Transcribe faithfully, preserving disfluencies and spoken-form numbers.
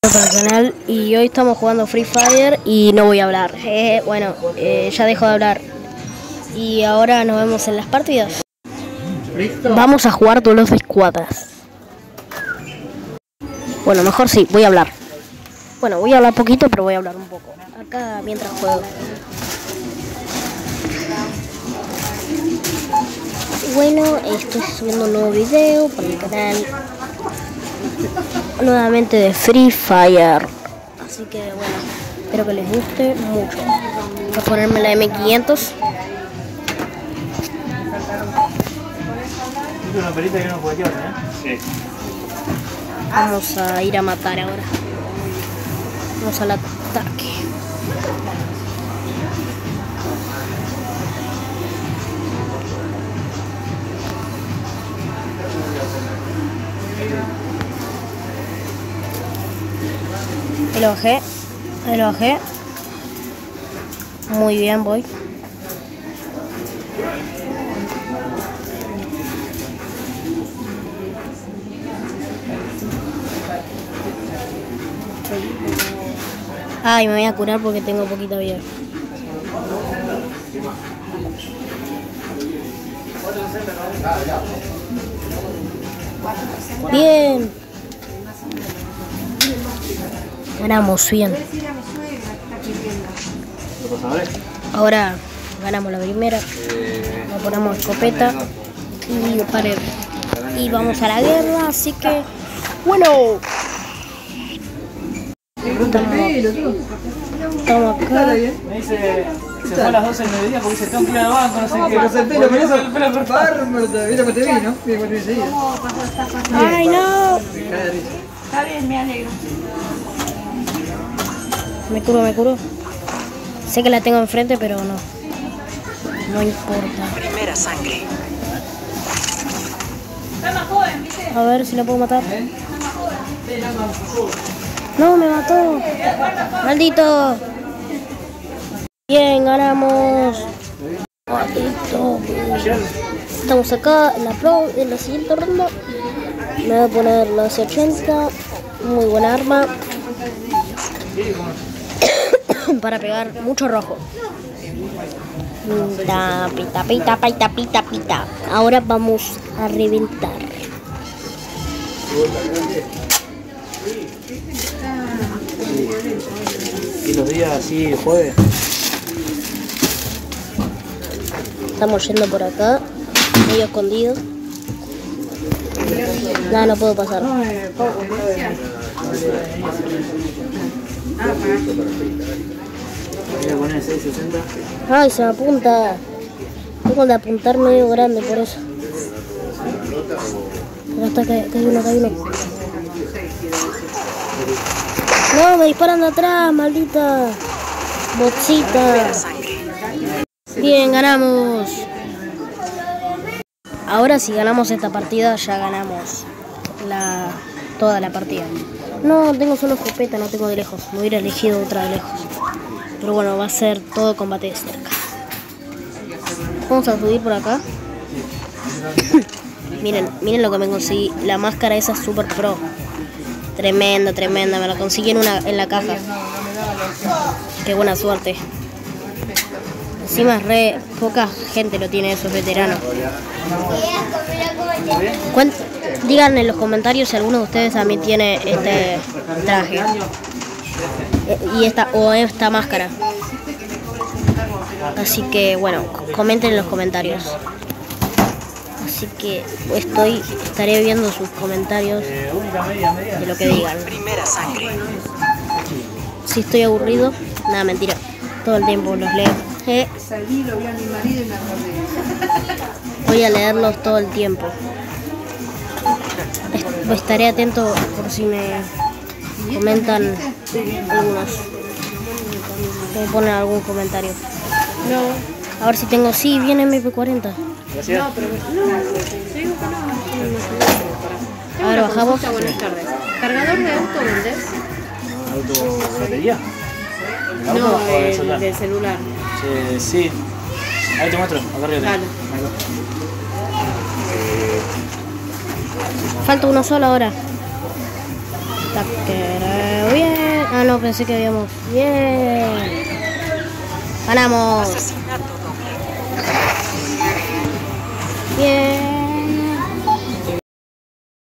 Para el canal y hoy estamos jugando Free Fire y no voy a hablar. Eh, bueno, eh, ya dejo de hablar y ahora nos vemos en las partidas. ¿Listo? Vamos a jugar duelos de escuadras. Bueno, mejor sí, voy a hablar. Bueno, voy a hablar poquito, pero voy a hablar un poco acá mientras juego. Bueno, estoy subiendo un nuevo video para el canal. Nuevamente de Free Fire. Así que bueno, espero que les guste mucho. Voy a ponerme la M quinientos. Vamos a ir a matar ahora. Vamos al ataque. Ahí lo bajé, ahí lo bajé. Muy bien, voy. Ay, me voy a curar porque tengo poquita vida. Bien. Ganamos bien. Ahora ganamos la primera. Nos ponemos escopeta y pared. Y vamos a la guerra, así que bueno. Estamos, estamos acá. Me dice, se fue a las doce del mediodía porque se tengo que ir al banco, no sé qué. No sé, pero me hizo el pelo cortado. Mira que te vi, ¿no? Mira que te vi enseguida. Ay, no. Está bien, me alegro. Me curo, me curo. Sé que la tengo enfrente, pero no. No importa. Primera sangre. A ver si la puedo matar. No, me mató. Maldito. Bien, ganamos. Maldito. Estamos acá en la pro, en la siguiente ronda. Me voy a poner la C ochenta. Muy buena arma. Para pegar mucho rojo. Pita, pita, pita, pita, pita, pita. Ahora vamos a reventar. Y los días así, jueves. Estamos yendo por acá, medio escondido. No, no puedo pasar. Voy a poner seis sesenta. Ay, se me apunta. Tengo que apuntar medio grande por eso. Acá está, que hay uno, acá hay uno. No, me disparan de atrás, maldita botsita. Bien, ganamos. Ahora si ganamos esta partida ya ganamos la toda la partida. No, tengo solo escopeta, no tengo de lejos. Me hubiera elegido otra de lejos. Pero bueno, va a ser todo combate de cerca. Vamos a subir por acá. Miren, miren lo que me conseguí. La máscara esa super pro. Tremenda, tremenda. Me la conseguí en, una, en la caja. Qué buena suerte. Encima es re poca gente lo tiene, esos veteranos. Cuent Digan en los comentarios si alguno de ustedes también tiene este traje. Y esta, o esta máscara. Así que bueno, comenten en los comentarios. Así que estoy estaré viendo sus comentarios de lo que digan. Primera sangre. Si estoy aburrido, nada, mentira. Todo el tiempo los leo. Eh. Voy a leerlos todo el tiempo. Estaré atento por si me comentan algunos. Me ponen algún comentario. No. A ver si tengo. Sí, viene M P cuarenta. Gracias. No, pero no, te digo que no. A ver, bajamos. Buenas tardes. ¿Cargador de auto vendés? ¿Auto batería? No, el de celular. Sí, sí. Ahí te muestro, acá arriba. Dale. Falta uno solo ahora. Taquero, bien. Ah, no, pensé que habíamos... Bien. Ganamos. Asesinato doble.